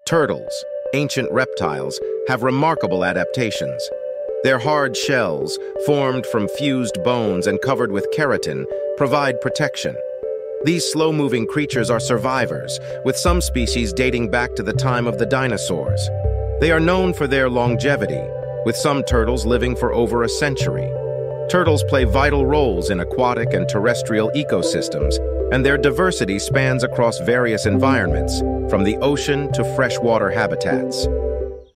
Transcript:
Turtles, ancient reptiles, have remarkable adaptations. Their hard shells, formed from fused bones and covered with keratin, provide protection. These slow-moving creatures are survivors, with some species dating back to the time of the dinosaurs. They are known for their longevity, with some turtles living for over a century. Turtles play vital roles in aquatic and terrestrial ecosystems, and their diversity spans across various environments, from the ocean to freshwater habitats.